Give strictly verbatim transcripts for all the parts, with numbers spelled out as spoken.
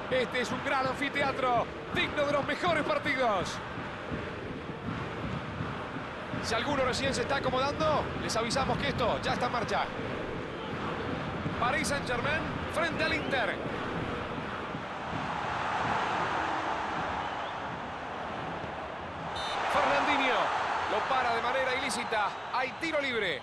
Este es un gran anfiteatro, digno de los mejores partidos. Si alguno recién se está acomodando, les avisamos que esto ya está en marcha. Paris Saint-Germain frente al Inter. Fernandinho lo para de manera ilícita. Hay tiro libre.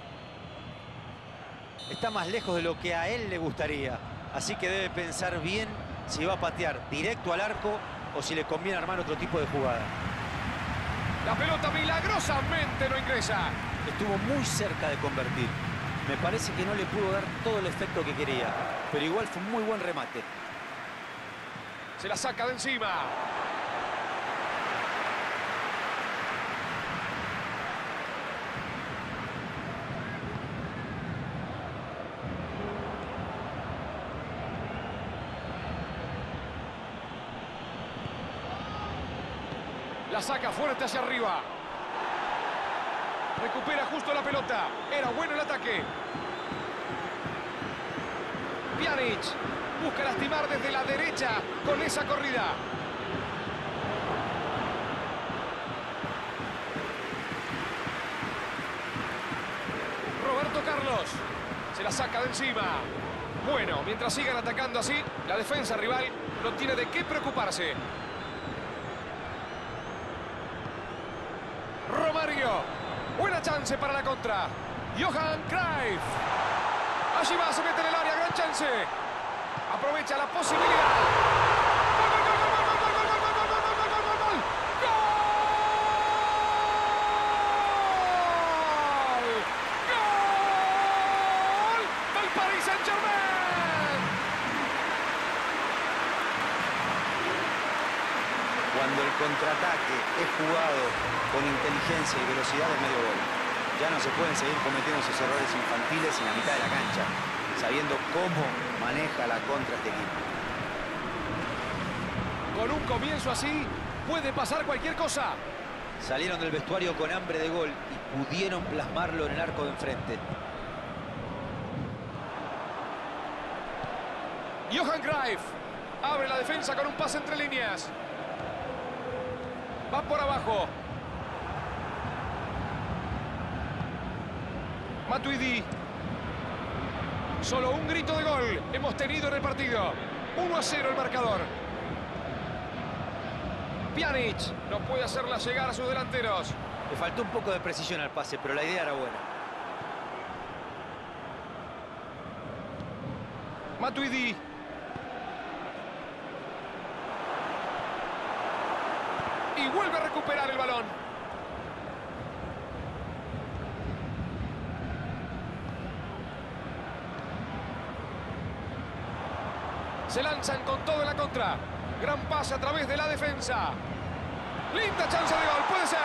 Está más lejos de lo que a él le gustaría. Así que debe pensar bien si va a patear directo al arco o si le conviene armar otro tipo de jugada. La pelota milagrosamente no ingresa. Estuvo muy cerca de convertir. Me parece que no le pudo dar todo el efecto que quería, pero igual fue un muy buen remate. Se la saca de encima. La saca fuerte hacia arriba. Recupera justo la pelota. Era bueno el ataque. Pjanic busca lastimar desde la derecha con esa corrida. Roberto Carlos se la saca de encima. Bueno, mientras sigan atacando así, la defensa rival no tiene de qué preocuparse. Romario, buena chance para la contra. Johan Cruyff. Allí va, se mete en el área, gran chance. Aprovecha la posibilidad. ¡Gol, gol, gol, gol, gol, gol, gol, gol, gol, gol, gol, gol, gol! ¡Gol! ¡Gol del Paris Saint-Germain! Cuando el contraataque es jugado con inteligencia y velocidad del medio gol, ya no se pueden seguir cometiendo esos errores infantiles en la mitad de la cancha, sabiendo cómo maneja la contra este equipo. Con un comienzo así, puede pasar cualquier cosa. Salieron del vestuario con hambre de gol y pudieron plasmarlo en el arco de enfrente. Johan Cruyff abre la defensa con un pase entre líneas. Va por abajo. Matuidi. Solo un grito de gol hemos tenido en el partido. uno a cero el marcador. Pjanic no puede hacerla llegar a sus delanteros. Le faltó un poco de precisión al pase, pero la idea era buena. Matuidi. Y vuelve a recuperar el balón. Se lanzan con todo en la contra. Gran pase a través de la defensa. Linda chance de gol, puede ser.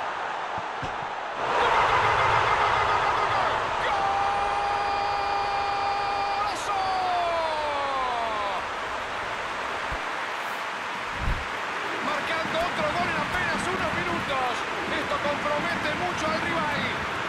¡Golazo! Marcando otro gol en apenas unos minutos. Esto compromete mucho al rival.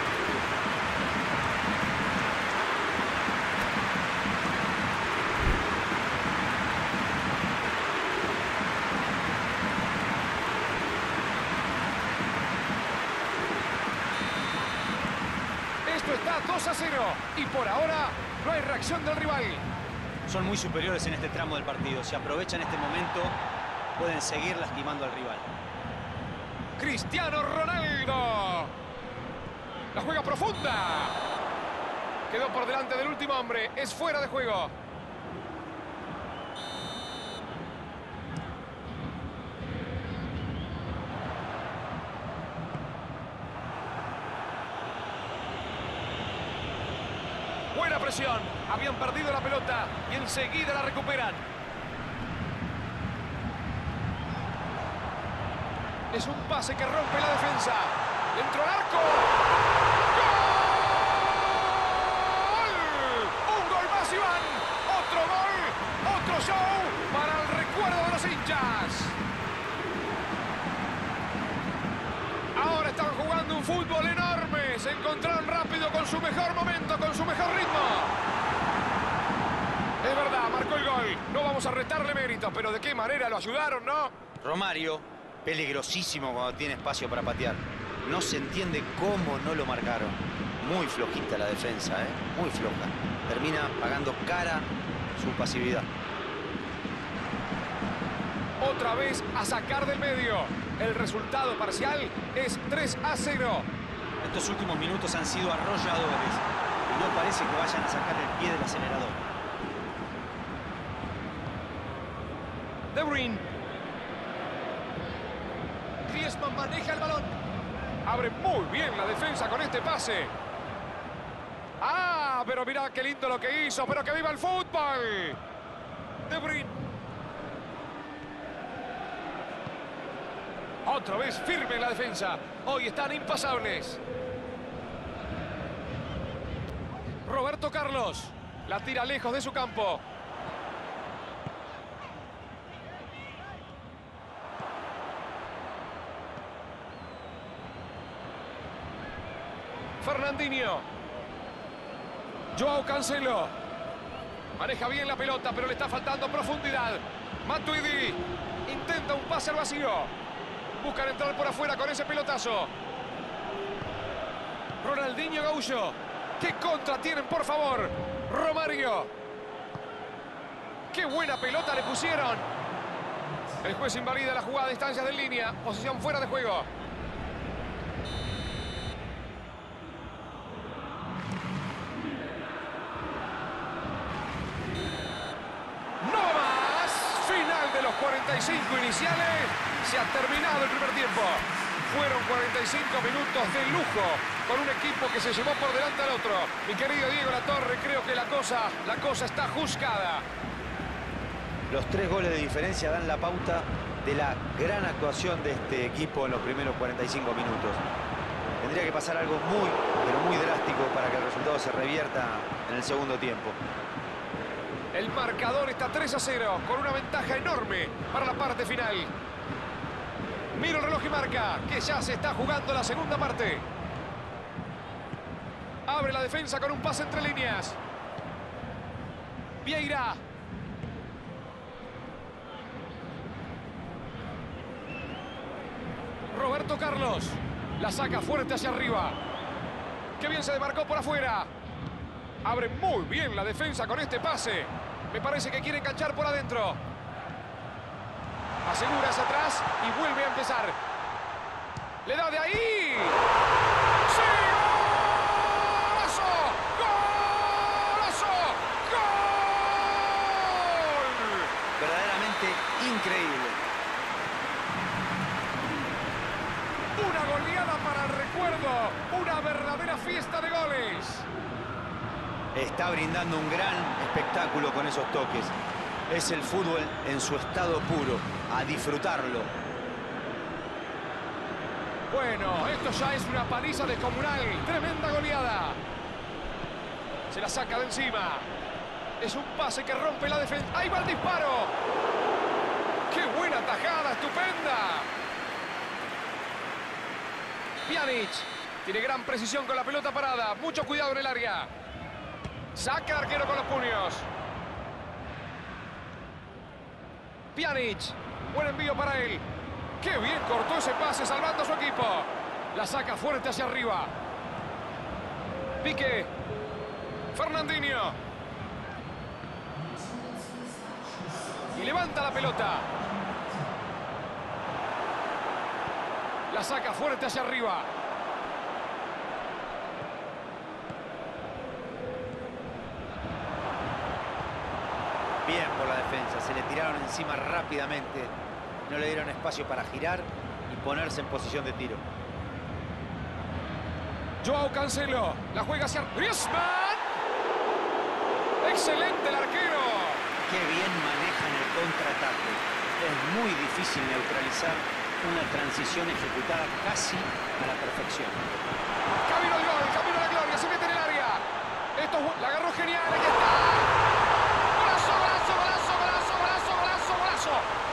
Está dos a cero y por ahora no hay reacción del rival. Son muy superiores en este tramo del partido. Si aprovechan este momento, pueden seguir lastimando al rival. Cristiano Ronaldo. La juega profunda. Quedó por delante del último hombre. Es fuera de juego. Buena presión. Habían perdido la pelota y enseguida la recuperan. Es un pase que rompe la defensa. Dentro del arco. ¡Gol! Un gol más, Iván. Otro gol. Otro show para el recuerdo de los hinchas. Ahora están jugando un fútbol enorme. Se encontraron rápido con su mejor momento, con su mejor ritmo. Es verdad, marcó el gol. No vamos a restarle mérito, pero de qué manera lo ayudaron, ¿no? Romario, peligrosísimo cuando tiene espacio para patear. No se entiende cómo no lo marcaron. Muy flojita la defensa, ¿eh? Muy floja. Termina pagando cara su pasividad. Otra vez a sacar del medio. El resultado parcial es tres a cero. Estos últimos minutos han sido arrolladores. Y no parece que vayan a sacar el pie del acelerador. De Bruyne. Griezmann maneja el balón. Abre muy bien la defensa con este pase. ¡Ah! Pero mirá qué lindo lo que hizo. ¡Pero que viva el fútbol! De Bruyne. Otra vez firme en la defensa. Hoy están impasables. Roberto Carlos. La tira lejos de su campo. Fernandinho. Joao Cancelo. Maneja bien la pelota, pero le está faltando profundidad. Matuidi. Intenta un pase al vacío. Buscan entrar por afuera con ese pelotazo. Ronaldinho Gaúcho. ¡Qué contra tienen, por favor! Romario. ¡Qué buena pelota le pusieron! El juez invalida la jugada a distancias de línea. Posición fuera de juego. ¡No más! Final de los cuarenta y cinco iniciales. Se ha terminado el primer tiempo. Fueron cuarenta y cinco minutos de lujo con un equipo que se llevó por delante al otro. Mi querido Diego Latorre, creo que la cosa, la cosa está juzgada. Los tres goles de diferencia dan la pauta de la gran actuación de este equipo en los primeros cuarenta y cinco minutos. Tendría que pasar algo muy, pero muy drástico para que el resultado se revierta en el segundo tiempo. El marcador está tres a cero, con una ventaja enorme para la parte final. Mira el reloj y marca que ya se está jugando la segunda parte. Abre la defensa con un pase entre líneas. Vieira. Roberto Carlos. La saca fuerte hacia arriba. Qué bien se demarcó por afuera. Abre muy bien la defensa con este pase. Me parece que quiere enganchar por adentro. Asegura hacia atrás y vuelve a empezar. Le da de ahí. ¡Sí! ¡Golazo! ¡Golazo! ¡Gol! Verdaderamente increíble. Una goleada para el recuerdo. Una verdadera fiesta de goles. Está brindando un gran espectáculo con esos toques. Es el fútbol en su estado puro. A disfrutarlo. Bueno, esto ya es una paliza descomunal. Tremenda goleada. Se la saca de encima. Es un pase que rompe la defensa. ¡Ahí va el disparo! ¡Qué buena tajada! ¡Estupenda! Pjanic. Tiene gran precisión con la pelota parada. Mucho cuidado en el área. Saca el arquero con los puños. Pjanic. Buen envío para él. ¡Qué bien cortó ese pase salvando a su equipo! La saca fuerte hacia arriba. Piqué. Fernandinho. Y levanta la pelota. La saca fuerte hacia arriba. Bien por la defensa. Se le tiraron encima rápidamente. No le dieron espacio para girar y ponerse en posición de tiro. Joao Cancelo. La juega hacia Griezmann. ¡Excelente el arquero! Qué bien manejan el contraataque. Es muy difícil neutralizar una transición ejecutada casi a la perfección. Camino al gol, camino a la gloria, se mete en el área. Esto es... la agarró genial, aquí está. ¡Golazo, golazo, golazo, golazo, golazo, golazo, golazo!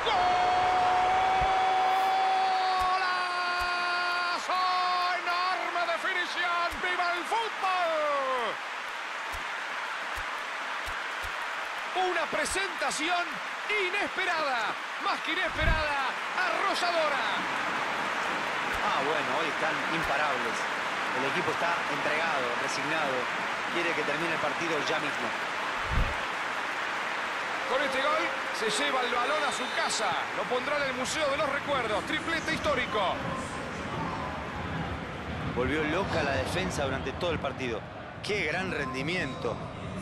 ¡Golazo! ¡Enorme definición! ¡Viva el fútbol! Una presentación inesperada, más que inesperada, arrolladora. Ah, bueno, hoy están imparables. El equipo está entregado, resignado. Quiere que termine el partido ya mismo. Con este gol se lleva el balón a su casa. Lo pondrá en el Museo de los Recuerdos. Triplete histórico. Volvió loca la defensa durante todo el partido. ¡Qué gran rendimiento!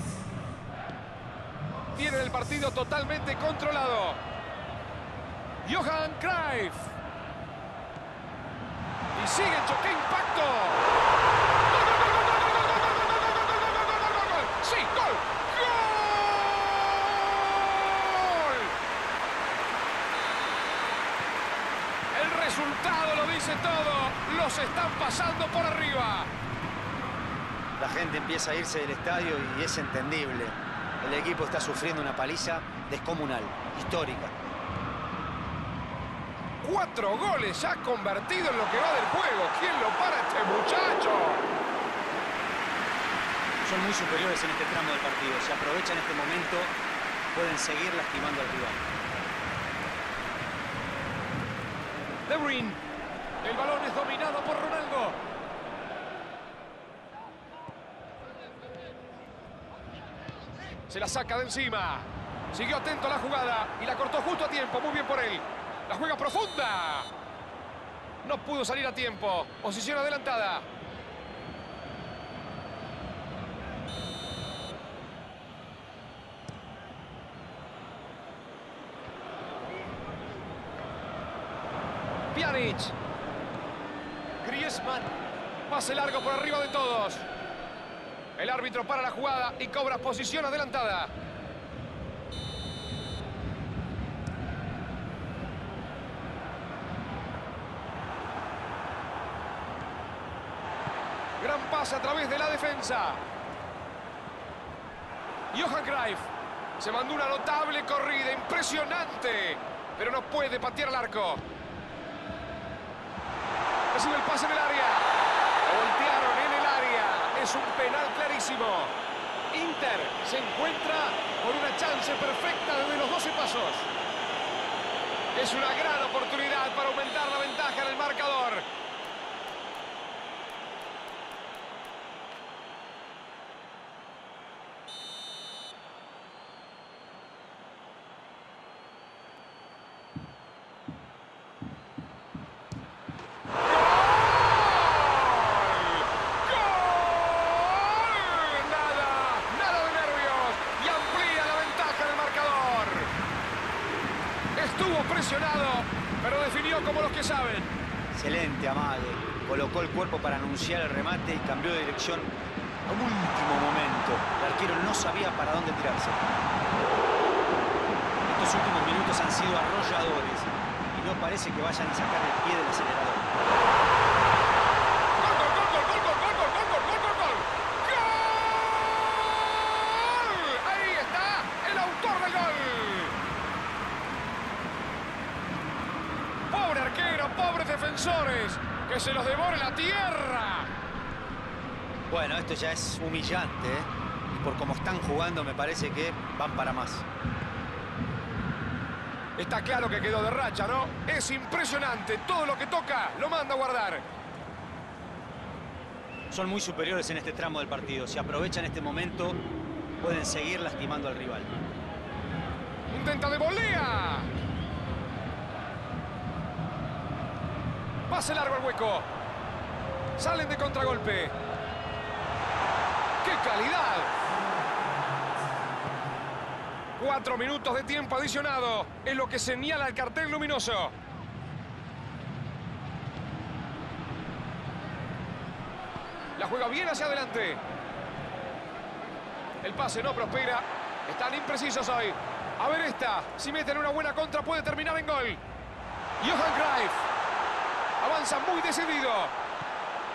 Tiene el partido totalmente controlado. Johan Cruyff. Y sigue el choque, impacto. ¡Gol, gol, gol, gol, gol, gol, gol, gol, gol, gol, gol, gol, gol, gol! ¡Sí, gol! ¡Gol! El resultado lo dice todo. Los están pasando por arriba. La gente empieza a irse del estadio y es entendible. El equipo está sufriendo una paliza descomunal, histórica. Cuatro goles ya convertido en lo que va del juego. ¿Quién lo para a este muchacho? Son muy superiores en este tramo del partido. Si aprovechan este momento, pueden seguir lastimando al rival. De Bruyne. El balón es dominado por Ronaldo. Se la saca de encima. Siguió atento a la jugada y la cortó justo a tiempo. Muy bien por él. La juega profunda. No pudo salir a tiempo. Posición adelantada. Pjanic. Griezmann. Pase largo por arriba de todos. El árbitro para la jugada y cobra posición adelantada. Gran pase a través de la defensa. Johan Cruyff se mandó una notable corrida, impresionante, pero no puede patear al arco. Recibe el pase en el área. Lo voltearon en el área. Es un penal clarísimo. Inter se encuentra con una chance perfecta desde los doce pasos. Es una gran oportunidad para aumentar la ventaja en el marcador. Estuvo presionado, pero definió como los que saben. Excelente amague. Colocó el cuerpo para anunciar el remate y cambió de dirección a un último momento. El arquero no sabía para dónde tirarse. Estos últimos minutos han sido arrolladores y no parece que vayan a sacar el pie del acelerador. ¡Gol, gol, gol, gol, gol, gol, gol, gol, gol, gol, gol, gol! ¡Gol! Ahí está el autor del gol. Pobre arquero, pobres defensores, que se los devore la tierra. Bueno, esto ya es humillante, ¿eh? Y por cómo están jugando me parece que van para más. Está claro que quedó de racha, ¿no? Es impresionante, todo lo que toca lo manda a guardar. Son muy superiores en este tramo del partido. Si aprovechan este momento, pueden seguir lastimando al rival. Intenta de volea. Pase largo al hueco. Salen de contragolpe. ¡Qué calidad! Cuatro minutos de tiempo adicionado. Es lo que señala el cartel luminoso. La juega bien hacia adelante. El pase no prospera. Están imprecisos hoy. A ver esta. Si meten una buena contra puede terminar en gol. Johan Cruyff. Avanza muy decidido.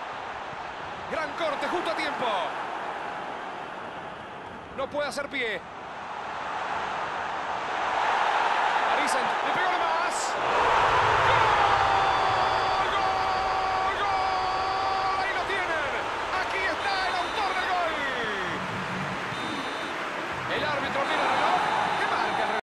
Gran corte justo a tiempo. No puede hacer pie.